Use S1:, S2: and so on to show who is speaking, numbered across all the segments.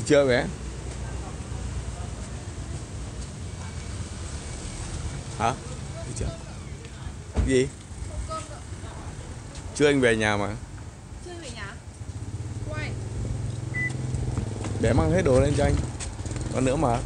S1: chưa bé? Hả? Đi chưa? Gì? Chưa, anh về nhà mà.
S2: Chưa về nhà? Quay.
S1: Để mang hết đồ lên cho anh. Còn nữa mà.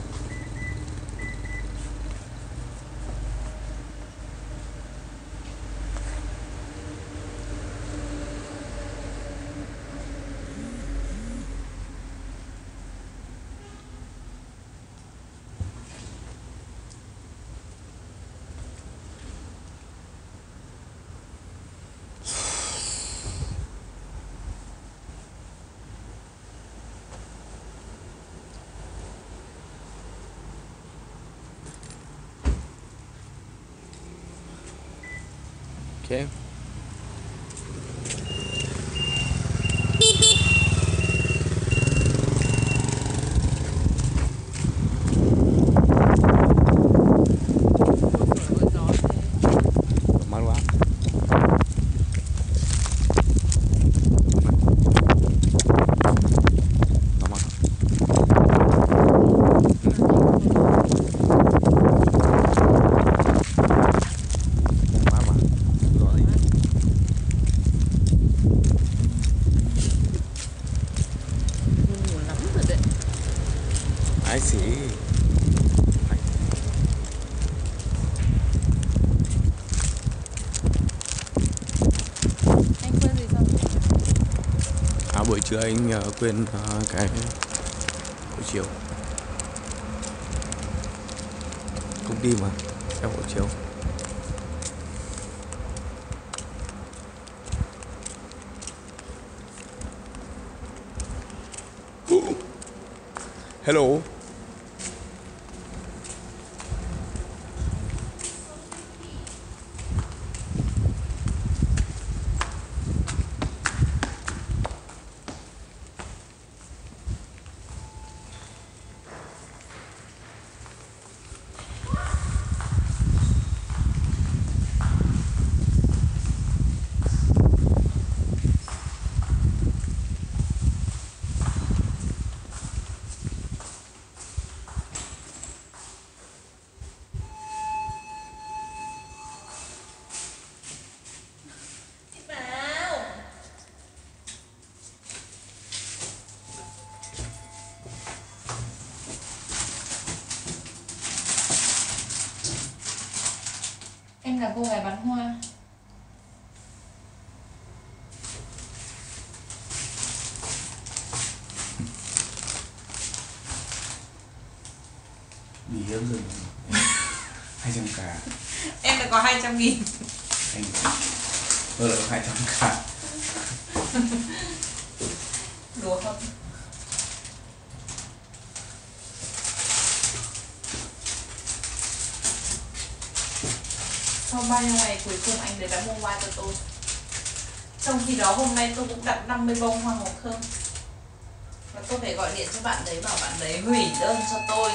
S1: Ok. Mát quá. Nó mát. Mát mà. Rồi.
S2: Ngủ lắm rồi đấy.
S1: I see.
S2: Anh quên gì không?
S1: À, buổi trưa anh quên cái buổi chiều. Công ty mà, em buổi chiều. Hello.
S2: Em là cô gái bán hoa.
S1: Bị hiếm rồi. 200k.
S2: Em đã có 200.000.
S1: Anh tôi là 200k.
S2: Đùa không? Sau bao nhiêu ngày cuối cùng anh đấy đã mua hoa cho tôi. Trong khi đó hôm nay tôi cũng đặt 50 bông hoa hồng thơm. Và tôi phải gọi điện cho bạn đấy bảo bạn đấy hủy đơn cho tôi.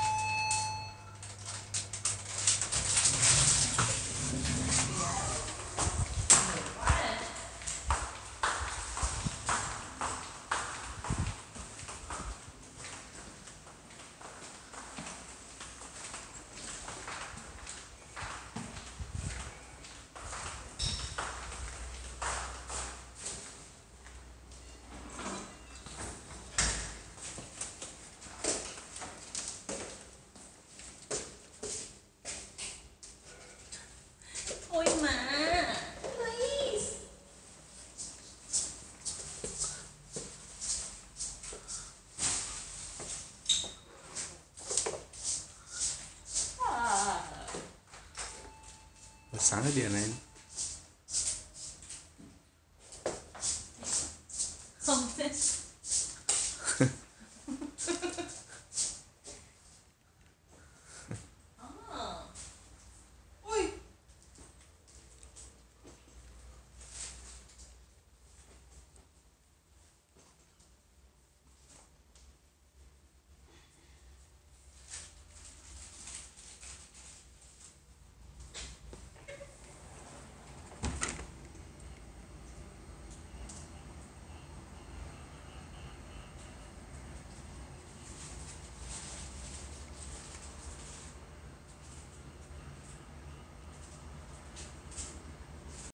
S2: Thôi mà, please.
S1: Sáng hết điện này.
S2: Không.